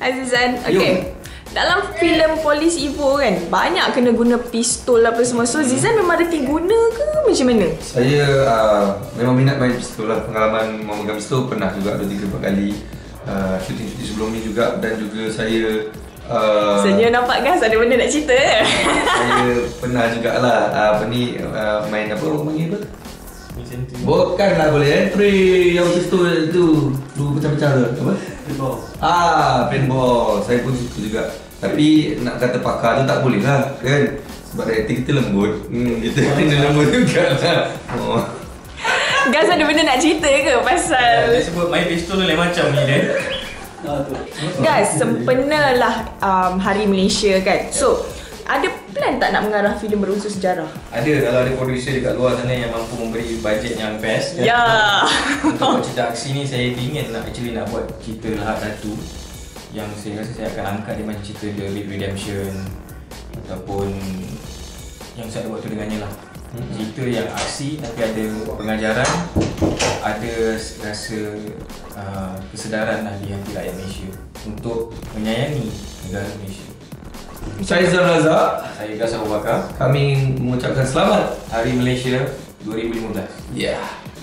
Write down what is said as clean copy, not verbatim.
Azizan, okay. Dalam filem Polis Evo kan, banyak kena guna pistol apa semua. So Zizan memang reti guna ke macam mana? Saya memang minat main pistol lah. Pengalaman memegang pistol pernah juga 2-3 kali. Shooting-shooting sebelum ni juga. Dan juga saya Senyum nampak guys, ada benda nak cerita. Saya pernah jugalah main apa orang panggil apa? Bukanlah boleh entry yang pistol tu dua pecah-pecah tu apa? Paintball. Paintball. Saya pun suka juga. Tapi nak kata pakar tu tak boleh lah kan. Sebab rating kita lembut. Kita kena lembut juga lah. Guys ada benda nak cerita ke pasal Dia sebut main pistol tu lain macam ni dia. Guys, sempena lah Hari Malaysia kan. So ada plan tak nak mengarah filem berunsur sejarah? Ada, kalau ada producer dekat luar sana yang mampu memberi bajet yang best kan? Ya. Untuk buat cerita aksi ni saya ingin nak buat cerita Lahad Datu yang saya rasa saya akan angkat dia macam cerita The Big Redemption ataupun yang saya buat tu dengannya lah. Cerita yang aksi tapi ada pengajaran, ada rasa kesedaran lah di hati rakyat Malaysia untuk menyayangi negara Malaysia. Saya Zan Razak. Saya Gas Abu Bakar. Kami mengucapkan selamat Hari Malaysia 2015. Ya.